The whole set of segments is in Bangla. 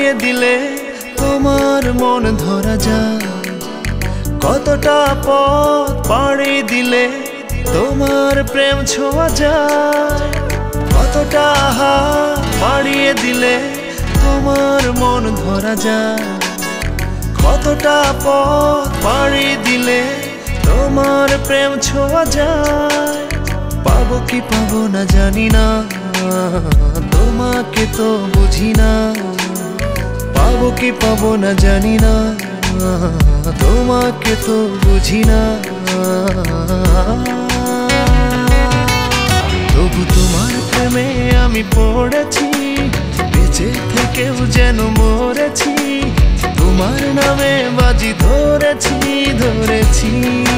বাড়িয়ে দিলে তোমার মন ধরা যায়। কতটা পথ পাড়ি দিলে তোমার প্রেম ছোঁয়া যায়। কতটা হাত বাড়িয়ে দিলে তোমার মন ধরা যায়। কতটা পথ পাড়ি দিলে তোমার প্রেম ছোঁয়া যায়। পাবো কি পাবো না জানি না, তোমাকে তো বুঝি না। পাবো কি পাবো না জানি না, তোমাকে তো বুঝি না। তবু তোমার প্রেমে আমি পড়েছি, বেঁচে থেকেও যেন মরেছি। তোমার নামে বাজি ধরেছি ধরেছি।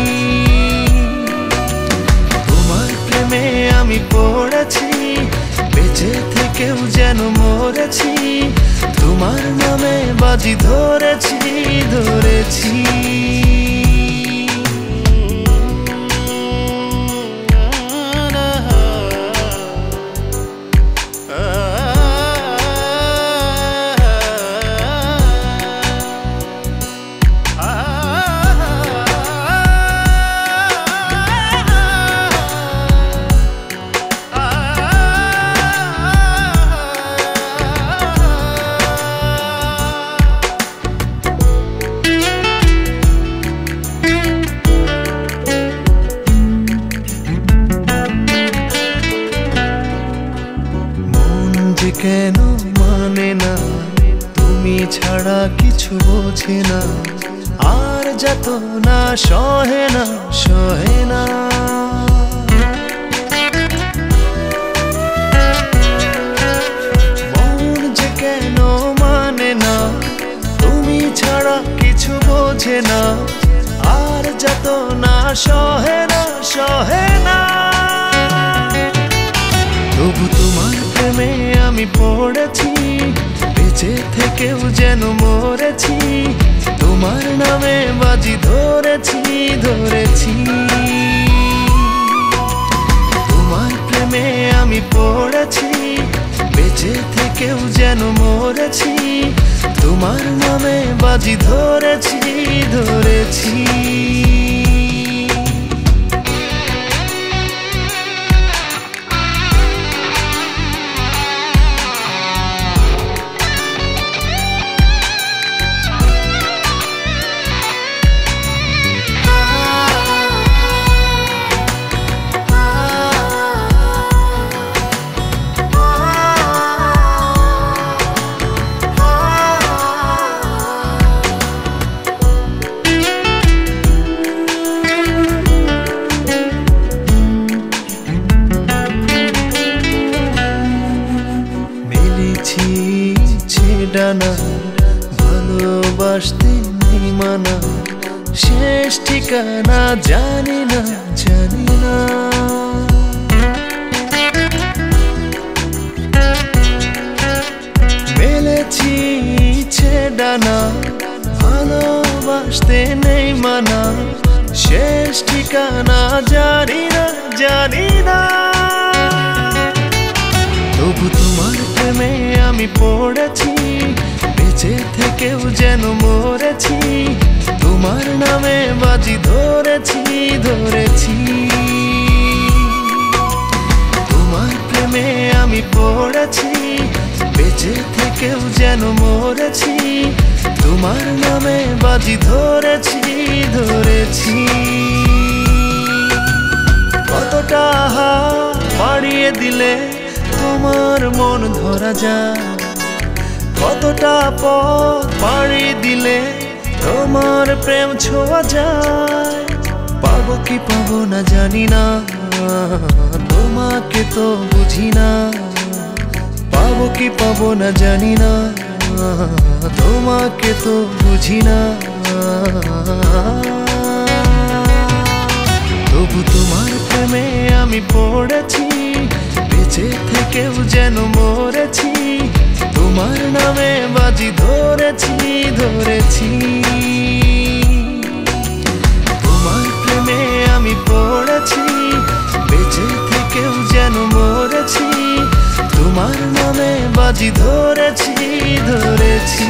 তোমার প্রেমে আমি পড়েছি, বেঁচে থেকেও যেন মরেছি। তোমার নামে বাজি ধরেছি ধরেছি। কেন মানে না, তুমি ছাড়া কিছু বোঝে না। আর যত না সহে না সহে না। মন যে কেন মানে না, তুমি ছাড়া কিছু বোঝে না। আর যত না সহে না সহে না। তবু তোমার প্রেমে আমি পড়েছি, বেঁচে থেকেও যেন মরেছি। তোমার নামে বাজি ধরেছি ধরেছি। তোমার প্রেমে আমি পড়েছি, বেঁচে থেকেও যেন মরেছি। তোমার নামে বাজি ধরেছি ধরেছি। ডানা ভালোবাসতে নেই মানা, শেষ ঠিকানা জানি না জানি না। মেলেছি ইচ্ছে ডানা ভালোবাসতে নেই মানা, শেষ ঠিকানা জানি না জানি না। তবু তোমার প্রেমে আমি পড়েছি, বেঁচে থেকেও যেন মরেছি। তোমার নামে বাজি ধরেছি ধরেছি। তোমার প্রেমে আমি পড়েছি, বেঁচে থেকেও যেন মরেছি। তোমার নামে বাজি ধরেছি ধরেছি। কতটা হাত বাড়িয়ে দিলে তোমার মন ধরা যায়। কতটা পথ পাড়ি দিলে তোমার প্রেম ছোঁয়া যায়। পাবো কি পাবো না জানি না, তোমাকে তো বুঝি না। পাবো কি পাবো না জানি না, তোমাকে তো বুঝি না। তবু তোমার প্রেমে আমি পড়েছি, বেঁচে থেকেও যেন মরেছি। তোমার নামে বাজি ধরেছি ধরেছি। তোমার প্রেমে আমি পড়েছি, বেঁচে থেকেও যেন মরেছি। তোমার নামে বাজি ধরেছি ধরেছি।